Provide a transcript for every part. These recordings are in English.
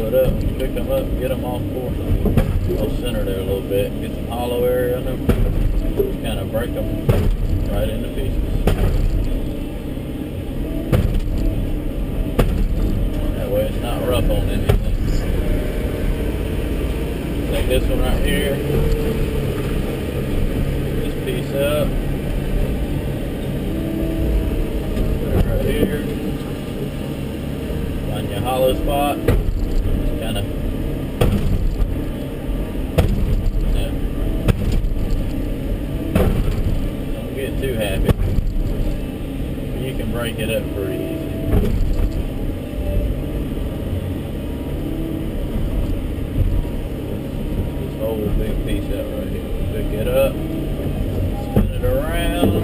it up, pick them up, get them off course a little center there a little bit, get some hollow area in them, just kind of break them right into pieces. That way it's not rough on anything. Take this one right here, pick this piece up, put it right here, find your hollow spot, just kind of, don't get too happy, you can break it up pretty easy. Whole big piece out right here. Pick it up, spin it around,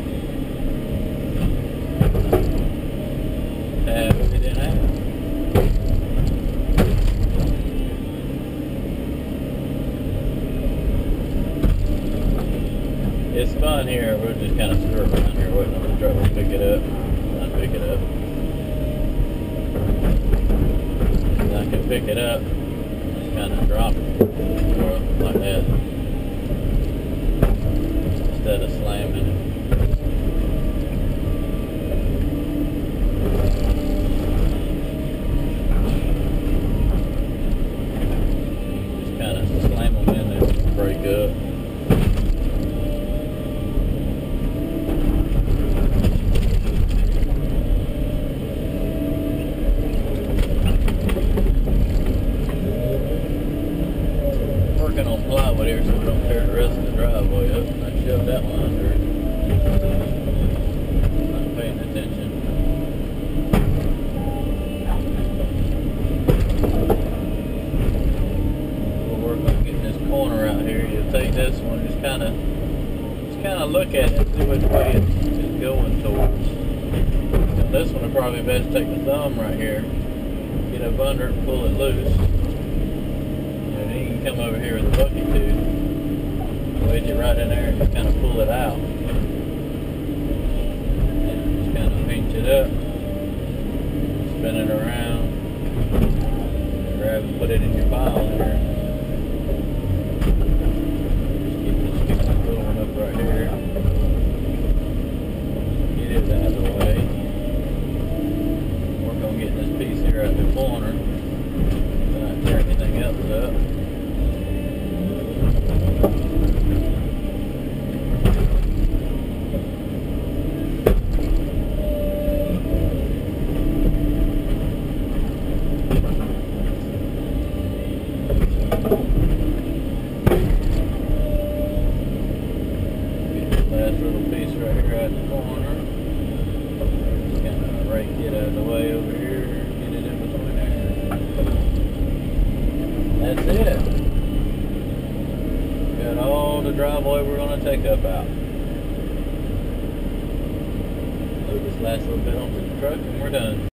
half it in half. It's fun here. We're just kind of stir around here, waiting on the truck to pick it up, unpick it up. And I can pick it up, just kind of drop it. Like that, instead of slamming it. Just kind of slam them in there and break up. On plywood here so we don't tear the rest of the driveway up. I shoved that one under it. Not paying attention. We'll work on getting this corner out here. You'll take this one, just kind of look at it, see which way it's going towards. Now this one would probably be best to take the thumb right here, get up under it and pull it loose. Come over here with a bucket tooth, wedge it right in there and just kind of pull it out. And just kind of pinch it up, spin it around, grab and put it in your pile there. Just keep this little one up right here. Get it out of the way. Work on getting this piece here out the corner. Not tear anything else up. Last little piece right here at the corner. Just kind of rake it out of the way over here. Get it in between there. That's it. Got all the driveway we're going to take up out. Load this last little bit onto the truck and we're done.